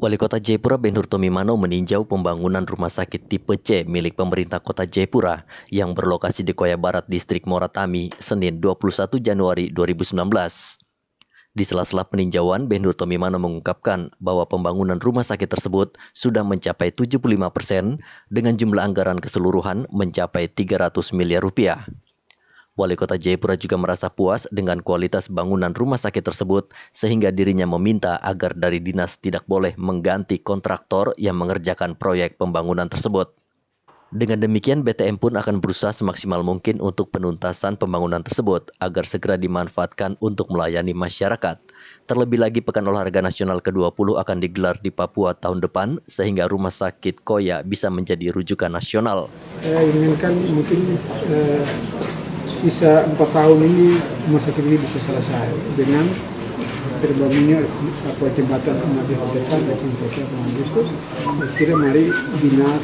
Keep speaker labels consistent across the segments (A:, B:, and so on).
A: Wali Kota Jayapura Ben Hur Tomimano meninjau pembangunan rumah sakit tipe C milik pemerintah Kota Jayapura yang berlokasi di Koya Barat, Distrik Moratami, Senin 21 Januari 2019. Di sela-sela peninjauan, Ben Hur Tomimano mengungkapkan bahwa pembangunan rumah sakit tersebut sudah mencapai 75% dengan jumlah anggaran keseluruhan mencapai 300 miliar rupiah. Wali Kota Jayapura juga merasa puas dengan kualitas bangunan rumah sakit tersebut sehingga dirinya meminta agar dari dinas tidak boleh mengganti kontraktor yang mengerjakan proyek pembangunan tersebut. Dengan demikian, BTM pun akan berusaha semaksimal mungkin untuk penuntasan pembangunan tersebut agar segera dimanfaatkan untuk melayani masyarakat. Terlebih lagi, Pekan Olahraga Nasional ke-20 akan digelar di Papua tahun depan sehingga rumah sakit Koya bisa menjadi rujukan nasional.
B: Saya inginkan mungkin sisa 4 tahun ini rumah sakit ini bisa selesai dengan terbangunnya jembatan Mati Hotesan dan Sosial Agustus. Saya kira mari dinas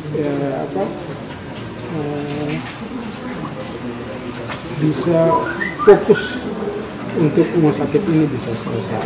B: bisa fokus untuk rumah sakit ini bisa selesai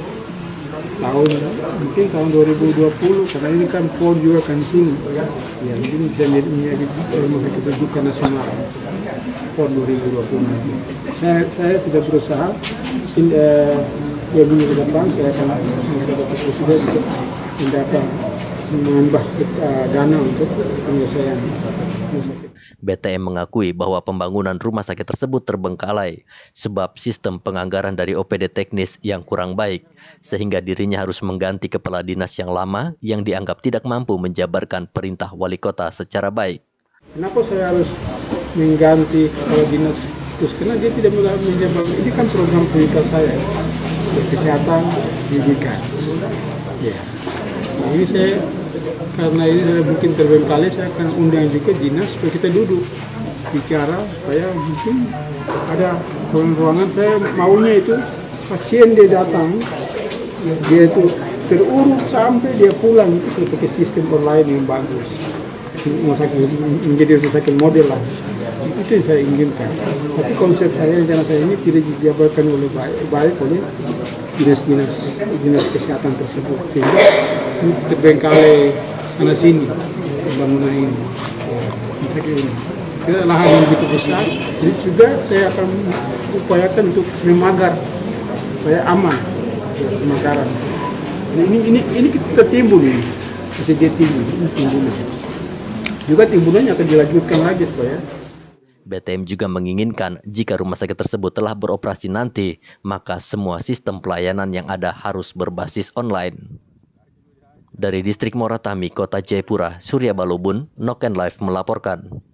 B: mungkin tahun 2020, karena ini kan PON juga kan sini ya, mungkin bisa menjadi rumah sakit rujukan nasional PON 2020. Saya tidak berusaha dua minggu ke depan saya akan mendapat presiden untuk menambah dana untuk penyelesaian rumah sakit.
A: BTM mengakui bahwa pembangunan rumah sakit tersebut terbengkalai sebab sistem penganggaran dari OPD teknis yang kurang baik, sehingga dirinya harus mengganti kepala dinas yang lama yang dianggap tidak mampu menjabarkan perintah wali kota secara baik.
B: Kenapa saya harus mengganti kepala dinas? Terus karena dia tidak menjabarkan, ini kan program prioritas saya, kesehatan, pendidikan. Ya. Nah, ini karena ini saya mungkin terbengkalai, saya akan undang juga dinas supaya kita duduk bicara supaya mungkin ada ruangan. Saya maunya itu pasien dia datang, dia itu terurut sampai dia pulang itu pakai sistem online yang bagus, menjadi rumah sakit model lah. Itu yang saya inginkan. Tapi konsep saya, rencana saya ini tidak dijabarkan oleh baik oleh dinas kesehatan tersebut, sehingga terbengkalai sana sini pembangunan ini. Kita lahan yang begitu besar, jadi juga saya akan upayakan untuk memagar supaya aman pemakaran. Ini kita timbul ini, masih timbul, ini timbulan. Juga timbulnya akan dilanjutkan lagi supaya.
A: BTM juga menginginkan jika rumah sakit tersebut telah beroperasi nanti, maka semua sistem pelayanan yang ada harus berbasis online. Dari Distrik Moratami, Kota Jayapura, Surya Balobun, Noken Live melaporkan.